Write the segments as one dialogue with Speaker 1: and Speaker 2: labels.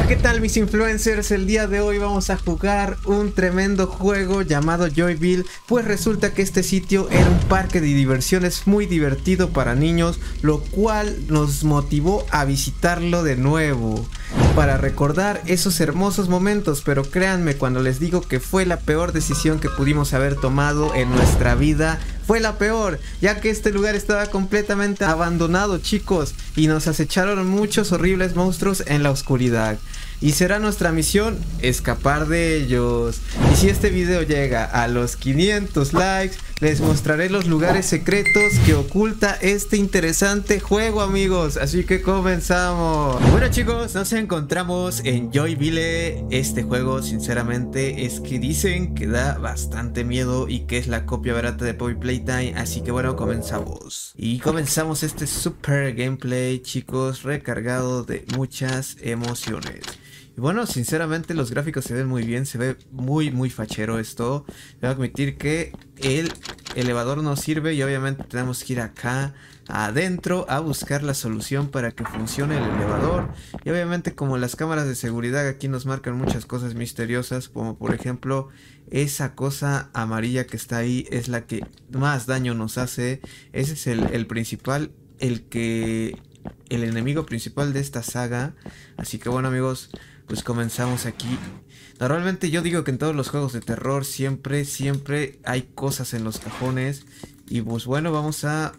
Speaker 1: ¿Qué tal, mis influencers? El día de hoy vamos a jugar un tremendo juego llamado Joyville. Pues resulta que este sitio era un parque de diversiones muy divertido para niños, lo cual nos motivó a visitarlo de nuevo para recordar esos hermosos momentos. Pero créanme cuando les digo que fue la peor decisión que pudimos haber tomado en nuestra vida. Fue la peor, ya que este lugar estaba completamente abandonado, chicos, y nos acecharon muchos horribles monstruos en la oscuridad. Y será nuestra misión escapar de ellos. Y si este video llega a los 500 likes, les mostraré los lugares secretos que oculta este interesante juego, amigos. Así que comenzamos. Bueno, chicos, nos encontramos en Joyville. Este juego, sinceramente, es que dicen que da bastante miedo y que es la copia barata de Poppy Playtime. Así que bueno, comenzamos. Y comenzamos este super gameplay, chicos, recargado de muchas emociones. Y bueno, sinceramente los gráficos se ven muy bien, se ve muy fachero esto. Debo admitir que el elevador no sirve y obviamente tenemos que ir acá adentro a buscar la solución para que funcione el elevador. Y obviamente, como las cámaras de seguridad aquí nos marcan muchas cosas misteriosas, como por ejemplo esa cosa amarilla que está ahí es la que más daño nos hace. Ese es el principal, el enemigo principal de esta saga. Así que bueno, amigos, pues comenzamos aquí. Normalmente yo digo que en todos los juegos de terror siempre hay cosas en los cajones. Y pues bueno, vamos a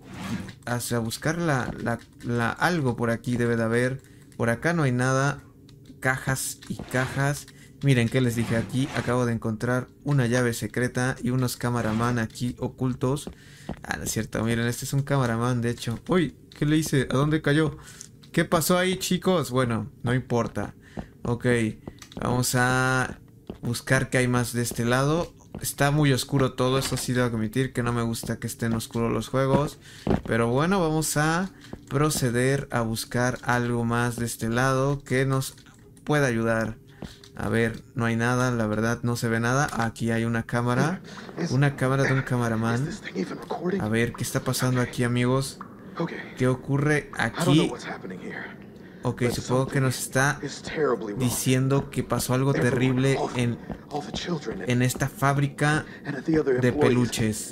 Speaker 1: buscar algo por aquí debe de haber. Por acá no hay nada. Cajas y cajas. Miren, ¿qué les dije? Aquí acabo de encontrar una llave secreta y unos cameraman aquí ocultos. Ah, no es cierto, miren, este es un cameraman, de hecho. Uy, ¿qué le hice? ¿A dónde cayó? ¿Qué pasó ahí, chicos? Bueno, no importa. Ok, vamos a buscar qué hay más de este lado. Está muy oscuro todo, eso sí debo admitir que no me gusta que estén oscuros los juegos. Pero bueno, vamos a proceder a buscar algo más de este lado que nos pueda ayudar. A ver, no hay nada, la verdad no se ve nada. Aquí hay una cámara de un cameraman. A ver, ¿qué está pasando aquí, amigos? ¿Qué ocurre aquí? Ok, supongo que nos está diciendo que pasó algo terrible en esta fábrica de peluches.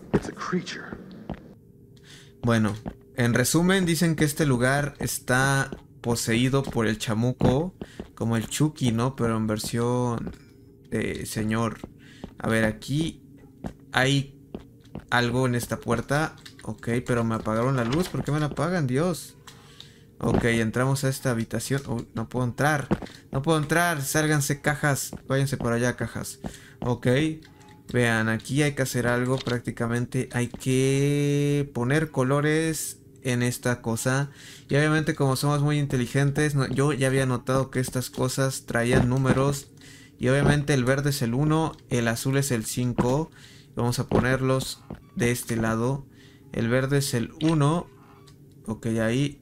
Speaker 1: Bueno, en resumen dicen que este lugar está poseído por el chamuco, como el Chucky, ¿no? Pero en versión de señor. A ver, aquí hay algo en esta puerta. Ok, pero me apagaron la luz. ¿Por qué me la apagan, Dios? Ok, entramos a esta habitación. No puedo entrar. No puedo entrar. Sálganse, cajas. Váyanse por allá, cajas. Ok. Vean, aquí hay que hacer algo. Prácticamente hay que poner colores en esta cosa. Y obviamente, como somos muy inteligentes, yo ya había notado que estas cosas traían números. Y obviamente el verde es el 1, el azul es el 5. Vamos a ponerlos de este lado. El verde es el 1. Ok, ahí.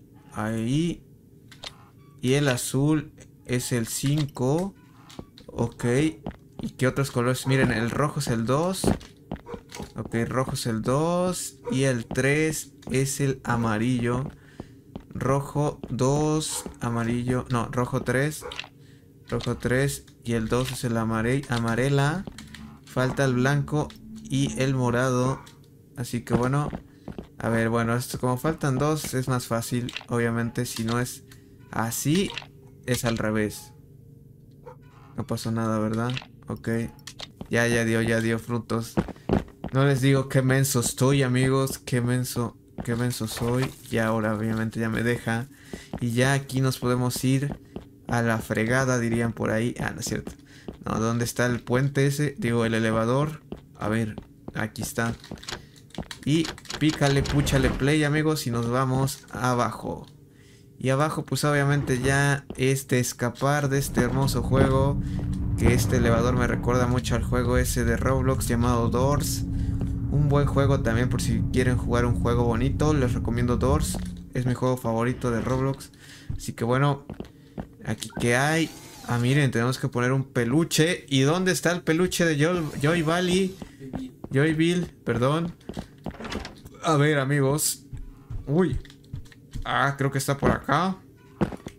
Speaker 1: Y el azul es el 5. Ok. ¿Y qué otros colores? Miren, el rojo es el 2. Ok, rojo es el 2. Y el 3 es el amarillo. Rojo 2, amarillo. No, rojo 3. Rojo 3. Y el 2 es el amarela. Falta el blanco y el morado. Así que bueno. A ver, bueno, esto como faltan 2 es más fácil. Obviamente si no es así, es al revés. No pasó nada, ¿verdad? Ok. Ya dio frutos. No les digo qué menso estoy, amigos. Qué menso soy. Y ahora obviamente ya me deja. Y ya aquí nos podemos ir a la fregada, dirían por ahí. Ah, no es cierto. No, ¿dónde está el puente ese? Digo, el elevador. A ver, aquí está. Y pícale, púchale play, amigos, y nos vamos abajo. Y abajo pues obviamente ya escapar de este hermoso juego. Que este elevador me recuerda mucho al juego ese de Roblox llamado Doors. Un buen juego también por si quieren jugar un juego bonito. Les recomiendo Doors. Es mi juego favorito de Roblox. Así que bueno, aquí que hay. Ah, miren, tenemos que poner un peluche. ¿Y dónde está el peluche de Joyville, perdón. A ver, amigos. Uy. Ah, creo que está por acá.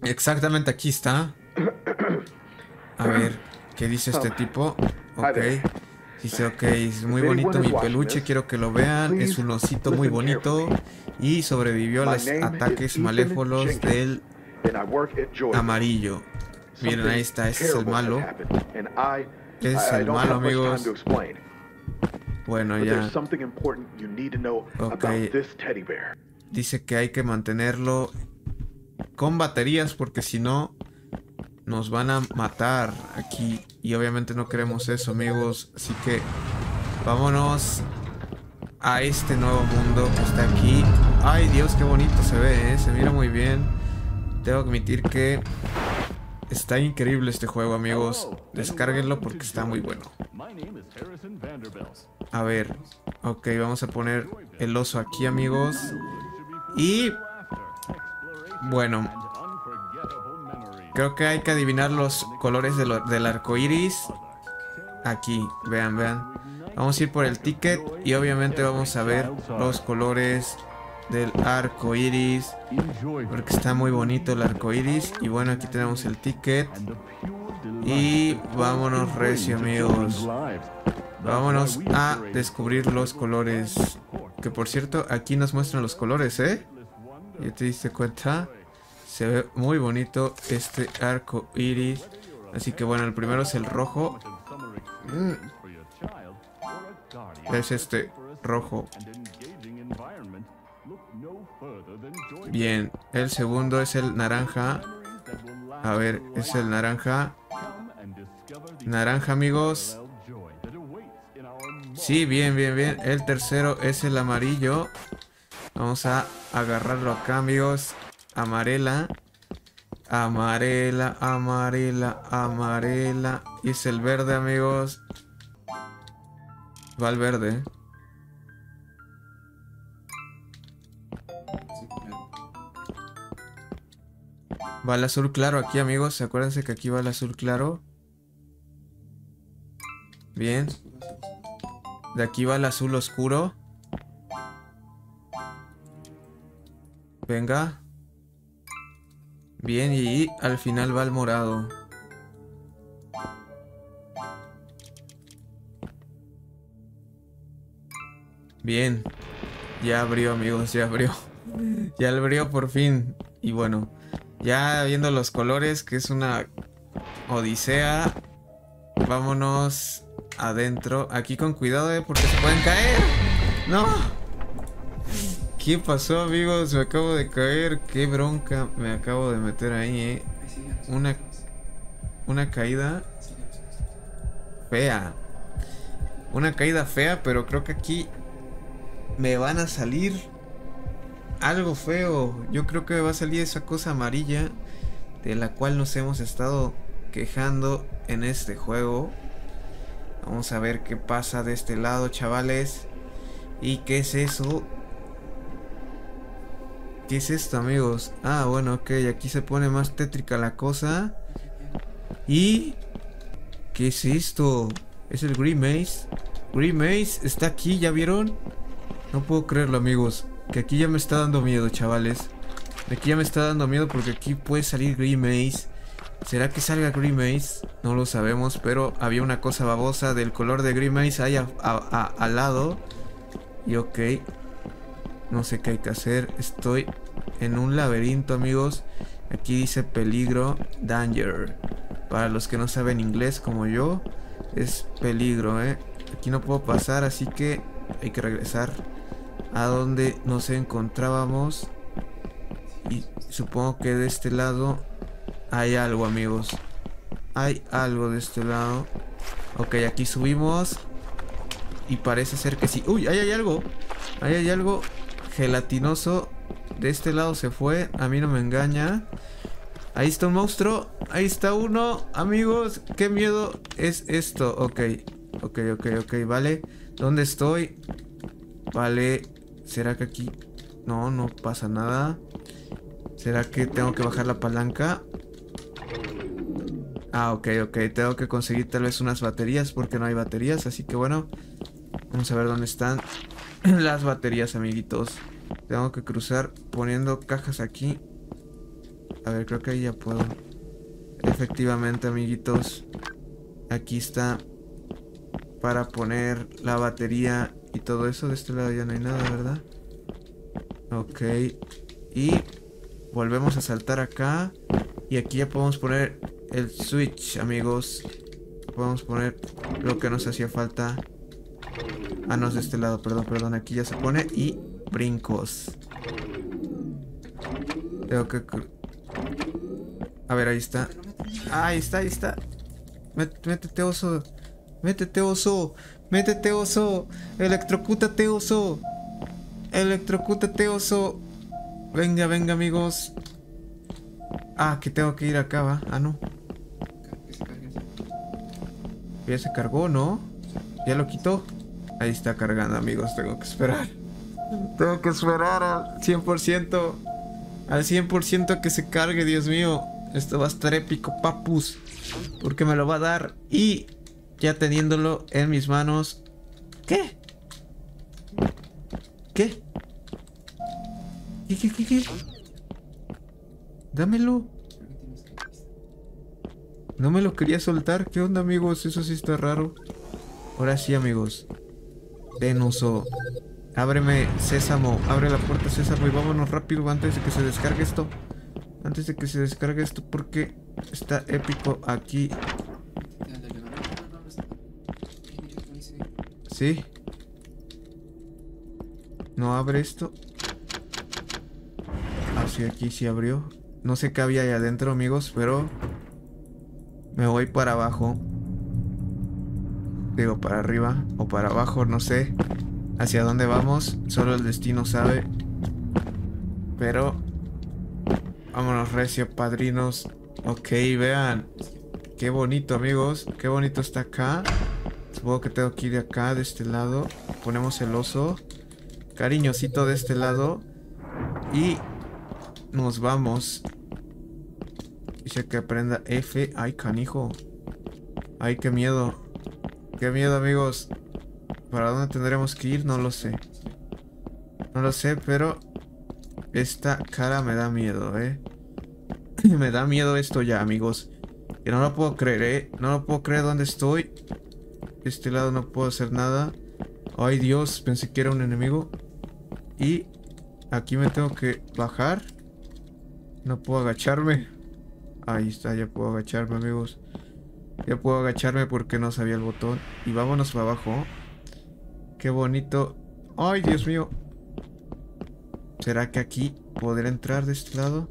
Speaker 1: Exactamente, aquí está. A ver, ¿qué dice este tipo? Ok. Dice, ok, es muy bonito mi peluche, quiero que lo vean. Es un osito muy bonito. Y sobrevivió a los ataques malévolos del amarillo. Miren, ahí está, ese es el malo. Ese es el malo, amigos. Bueno, ya. Ok. Dice que hay que mantenerlo con baterías porque si no nos van a matar aquí. Y obviamente no queremos eso, amigos. Así que vámonos a este nuevo mundo que está aquí. Ay, Dios, qué bonito se ve, ¿eh? Se mira muy bien. Tengo que admitir que está increíble este juego, amigos. Descárguenlo porque está muy bueno. A ver, ok, vamos a poner el oso aquí, amigos. Y bueno, creo que hay que adivinar los colores del arco iris. Aquí, vean, vean. Vamos a ir por el ticket y obviamente vamos a ver los colores del arco iris, porque está muy bonito el arco iris. Y bueno, aquí tenemos el ticket. Y vámonos recio, amigos. Vámonos a descubrir los colores. Que por cierto, aquí nos muestran los colores, ¿eh? ¿Ya te diste cuenta? Se ve muy bonito este arco iris. Así que bueno, el primero es el rojo. Es este rojo. Bien, el segundo es el naranja. A ver, es el naranja. Naranja, amigos. Sí, bien, bien, bien. El tercero es el amarillo. Vamos a agarrarlo acá, amigos. Amarela. Amarela, amarela, amarela. Y es el verde, amigos. Va el verde. Va el azul claro aquí, amigos. Acuérdense que aquí va el azul claro. Bien. De aquí va el azul oscuro. Venga. Bien, y al final va el morado. Bien. Ya abrió, amigos, ya abrió. Ya abrió por fin. Y bueno, ya viendo los colores, que es una odisea. Vámonos adentro. Aquí con cuidado, porque se pueden caer. ¡No! ¿Qué pasó, amigos? Me acabo de caer. Qué bronca me acabo de meter ahí, Una caída fea. Una caída fea, pero creo que aquí me van a salir algo feo. Yo creo que me va a salir esa cosa amarilla de la cual nos hemos estado quejando en este juego. Vamos a ver qué pasa de este lado, chavales. ¿Y qué es eso? ¿Qué es esto, amigos? Ah, bueno, ok, aquí se pone más tétrica la cosa. ¿Y qué es esto? ¿Es el Green Maze? Green Maze está aquí, ¿ya vieron? No puedo creerlo, amigos. Que aquí ya me está dando miedo, chavales. Aquí ya me está dando miedo porque aquí puede salir Green Maze. ¿Será que salga Green Maze? No lo sabemos, pero había una cosa babosa del color de Green Maze ahí al lado. Y ok. No sé qué hay que hacer. Estoy en un laberinto, amigos. Aquí dice peligro, danger. Para los que no saben inglés como yo, es peligro, Aquí no puedo pasar, así que hay que regresar a donde nos encontrábamos. Y supongo que de este lado hay algo, amigos. Hay algo de este lado. Ok, aquí subimos. Y parece ser que sí. ¡Uy! Ahí hay algo. Ahí hay algo gelatinoso. De este lado se fue. A mí no me engaña. Ahí está un monstruo. Ahí está uno. Amigos, qué miedo es esto. Ok. Ok, ok, ok. Vale. ¿Dónde estoy? Vale. ¿Será que aquí? No, no pasa nada. ¿Será que tengo que bajar la palanca? Ah, ok, ok. Tengo que conseguir tal vez unas baterías porque no hay baterías. Así que bueno. Vamos a ver dónde están las baterías, amiguitos. Tengo que cruzar poniendo cajas aquí. A ver, creo que ahí ya puedo. Efectivamente, amiguitos. Aquí está. Para poner la batería y todo eso. De este lado ya no hay nada, ¿verdad? Ok. Y volvemos a saltar acá. Y aquí ya podemos poner el switch, amigos. Podemos poner lo que nos hacía falta. Ah, no, es de este lado, perdón. Aquí ya se pone. Y brincos. Tengo que... A ver, ahí está. Ah, ahí está. Métete, oso. Métete, oso. Electrocútate, oso. Venga, amigos. Ah, que tengo que ir acá, ¿va? Ah, no. Ya se cargó, ¿no? Ya lo quitó. Ahí está cargando, amigos. Tengo que esperar. Tengo que esperar al 100%. Al 100% que se cargue, Dios mío. Esto va a estar épico, papus. Porque me lo va a dar. Y ya teniéndolo en mis manos. ¿Qué? ¿Qué? Dámelo. No me lo quería soltar. ¿Qué onda, amigos? Eso sí está raro. Ahora sí, amigos. Ven, oso. Ábreme, Sésamo. Abre la puerta, Sésamo. Y vámonos rápido antes de que se descargue esto. Porque está épico aquí. ¿Sí? ¿No abre esto? Ah, sí, aquí sí abrió. No sé qué había ahí adentro, amigos, pero... me voy para abajo. Digo, para arriba o para abajo, no sé. Hacia dónde vamos, solo el destino sabe. Pero... vámonos recio, padrinos. Ok, vean. Qué bonito, amigos. Qué bonito está acá. Supongo que tengo que ir de acá, de este lado. Ponemos el oso. Cariñosito de este lado. Y... nos vamos. Dice que aprenda F. Ay, canijo. Ay, qué miedo. Qué miedo, amigos. ¿Para dónde tendremos que ir? No lo sé. No lo sé, pero... esta cara me da miedo, Me da miedo esto ya, amigos. Que no lo puedo creer, No lo puedo creer dónde estoy. De este lado no puedo hacer nada. Ay, Dios, pensé que era un enemigo. Y... aquí me tengo que bajar. No puedo agacharme. Ahí está, ya puedo agacharme, amigos. Ya puedo agacharme porque no sabía el botón. Y vámonos para abajo. Qué bonito. Ay, Dios mío. ¿Será que aquí podré entrar de este lado?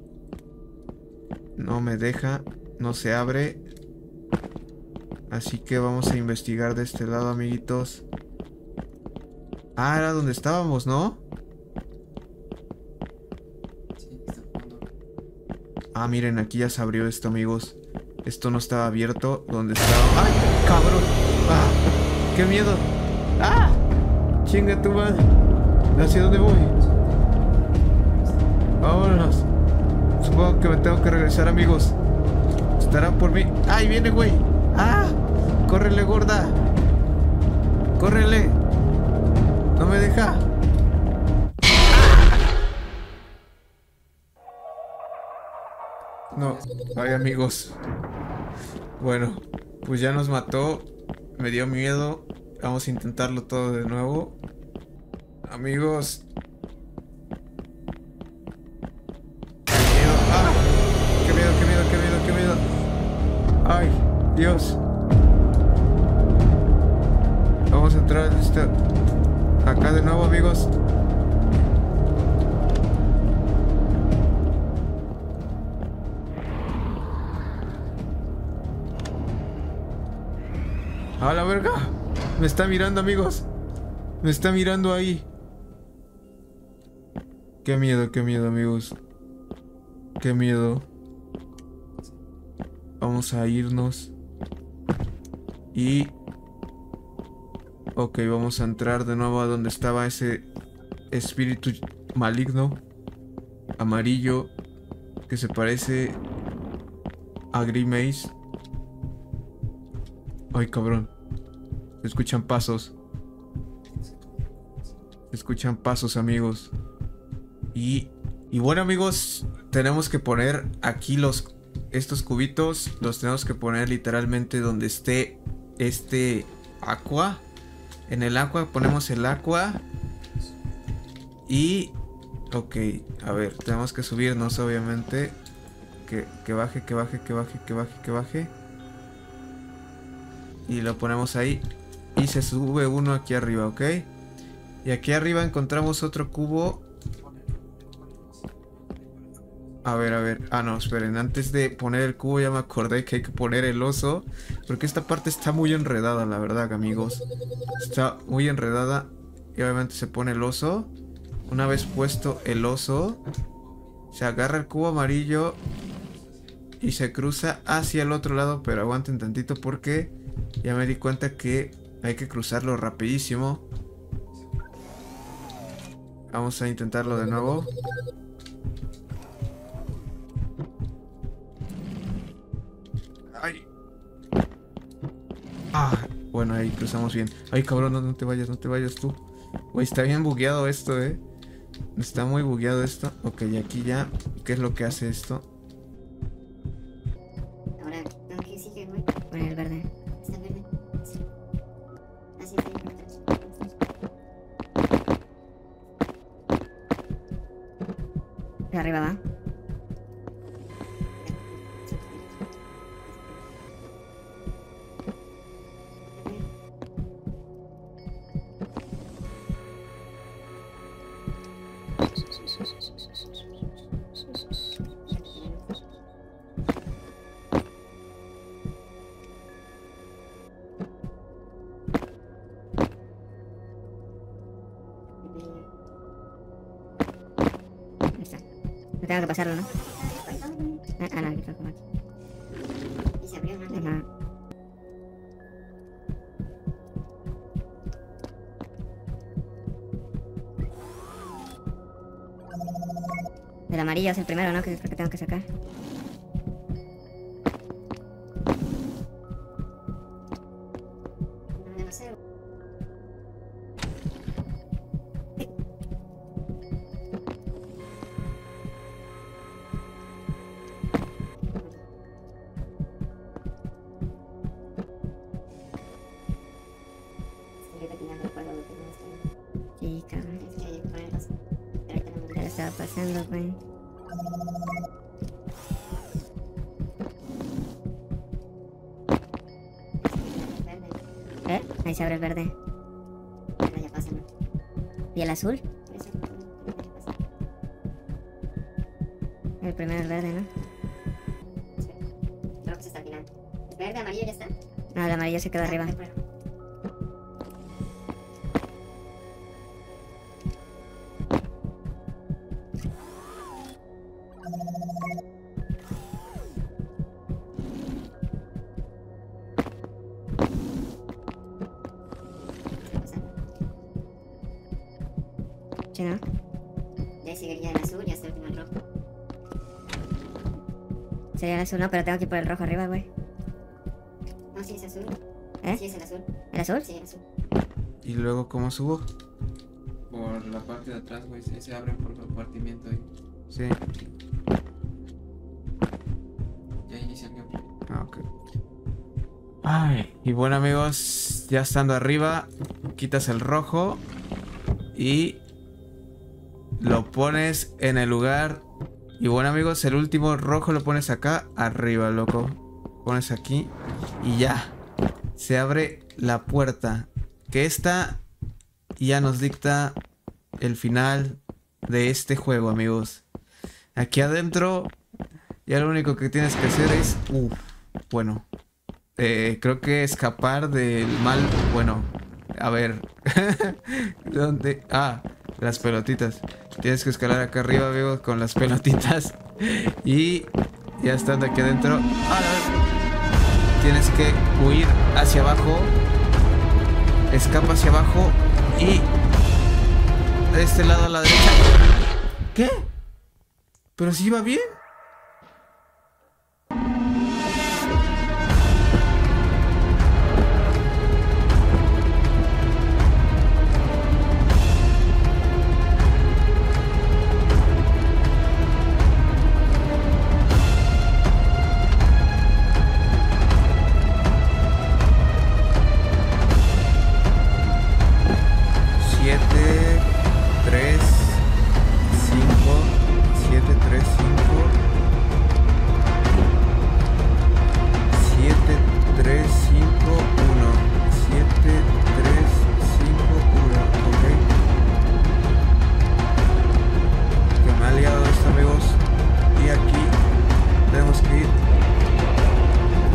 Speaker 1: No me deja. No se abre. Así que vamos a investigar de este lado, amiguitos. Ah, era donde estábamos, ¿no? Ah, miren, aquí ya se abrió esto, amigos. Esto no estaba abierto. ¿Dónde estaba? ¡Ay, cabrón! ¡Ah! ¡Qué miedo! ¡Ah! ¡Chinga tu madre! ¿Hacia dónde voy? Vámonos. Supongo que me tengo que regresar, amigos. Estarán por mí. ¡Ay, viene, güey! ¡Ah! ¡Córrele, gorda! ¡Córrele! ¡No me deja! No, ay, amigos. Bueno, pues ya nos mató. Me dio miedo. Vamos a intentarlo todo de nuevo. Amigos. ¡Ah! ¡Qué miedo! ¡Ay! ¡Dios! Vamos a entrar acá de nuevo, amigos. ¡A la verga! Me está mirando, amigos. Me está mirando ahí. Qué miedo, amigos. Qué miedo. Vamos a irnos. Y... ok, vamos a entrar de nuevo a donde estaba ese espíritu maligno. Amarillo. Que se parece a Grimace. Ay, cabrón. Se escuchan pasos. Se escuchan pasos, amigos. Y Y bueno, amigos, tenemos que poner aquí estos cubitos. Los tenemos que poner literalmente donde esté este agua. En el agua ponemos el agua. Y... ok, a ver, tenemos que subirnos obviamente. Que baje, que baje, que baje, que baje, que baje. Y lo ponemos ahí. Y se sube uno aquí arriba, ¿ok? Y aquí arriba encontramos otro cubo. A ver. Ah, no, esperen. Antes de poner el cubo ya me acordé que hay que poner el oso. Porque esta parte está muy enredada, la verdad, amigos. Está muy enredada. Y obviamente se pone el oso. Una vez puesto el oso, se agarra el cubo amarillo y se cruza hacia el otro lado. Pero aguanten tantito porque ya me di cuenta que hay que cruzarlo rapidísimo. Vamos a intentarlo de nuevo. Ay. Ah, bueno, ahí cruzamos bien. Ay, cabrón, no te vayas tú. Güey, está bien bugueado esto, Está muy bugueado esto. Ok, y aquí ya. ¿Qué es lo que hace esto?
Speaker 2: Ahora, tengo que exigir, güey. Poner el verde. ¿Está el verde? Sí. Así es. De arriba va. Tengo que pasarlo, ¿no? No, aquí está como aquí. Y se abrió, ¿no? Ajá. El amarillo es el primero, ¿no? Que es el que tengo que sacar. No sé. Sí, cabrón. Es que hay que ponerlos. Ya lo estaba pasando, güey. Ahí se abre el verde. Ya pasa, ¿no? ¿Y el azul? El primero el verde, ¿no? Creo que está al final. ¿Verde, amarillo ya está? No, el amarillo se quedó arriba. ¿Sí, no? Ya seguiría el azul y hasta el final rojo. Sería el azul, no, pero tengo que ir por el rojo arriba, güey. No, sí es azul. ¿Eh? Sí es el azul. ¿El azul? Sí, el azul.
Speaker 1: ¿Y luego cómo subo?
Speaker 3: Por la parte de atrás, güey, se abren por compartimiento ahí.
Speaker 1: Sí.
Speaker 3: Ya inicia el gameplay.
Speaker 1: Ah, ok. Ay, y bueno, amigos, ya estando arriba, quitas el rojo y lo pones en el lugar. Y bueno, amigos, el último rojo lo pones acá arriba, loco. Pones aquí y ya se abre la puerta. Que esta ya nos dicta el final de este juego, amigos. Aquí adentro ya lo único que tienes que hacer es... bueno, creo que escapar del mal... Bueno, a ver. ¿Dónde? Ah, las pelotitas. Tienes que escalar acá arriba, amigos, con las pelotitas. Y ya estando aquí adentro, tienes que huir hacia abajo. Escapa hacia abajo y de este lado a la derecha. ¿Qué? ¿Pero si iba bien?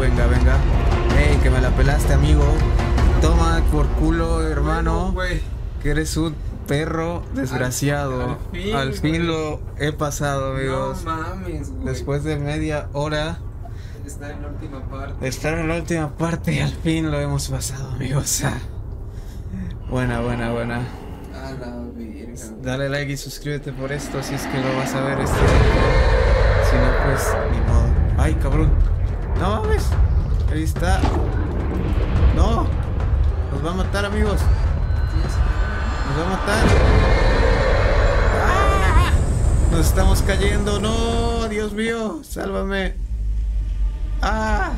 Speaker 1: Venga, venga. Ey, que me la pelaste, amigo. Toma por culo, hermano.
Speaker 3: Güey.
Speaker 1: Que eres un perro desgraciado. Al fin lo he pasado, amigos.
Speaker 3: No mames, güey.
Speaker 1: Después de media hora
Speaker 3: Está en la última parte.
Speaker 1: de estar en la última parte, al fin lo hemos pasado, amigos. Buena.
Speaker 3: A la verga.
Speaker 1: Dale like y suscríbete por esto si es que lo vas a ver este. Si no, pues ni modo. Ay, cabrón. No mames. Ahí está. No. Nos va a matar, amigos. Nos va a matar. ¡Ah! Nos estamos cayendo. No, Dios mío. Sálvame. ¡Ah!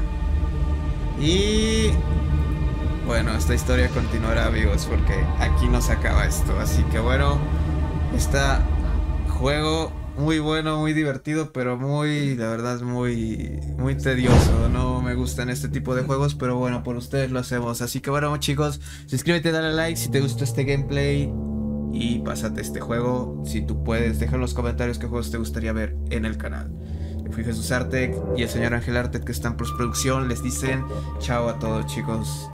Speaker 1: Y bueno, esta historia continuará, amigos, porque aquí no se acaba esto. Así que bueno, está juego muy bueno, muy divertido, pero muy, la verdad, muy tedioso. No me gustan este tipo de juegos, pero bueno, por ustedes lo hacemos. Así que bueno, chicos, suscríbete, dale like si te gustó este gameplay y pásate este juego. Si tú puedes, deja en los comentarios qué juegos te gustaría ver en el canal. Yo fui Jesús Artec y el señor Ángel Artec, que está en postproducción. Les dicen chao a todos, chicos.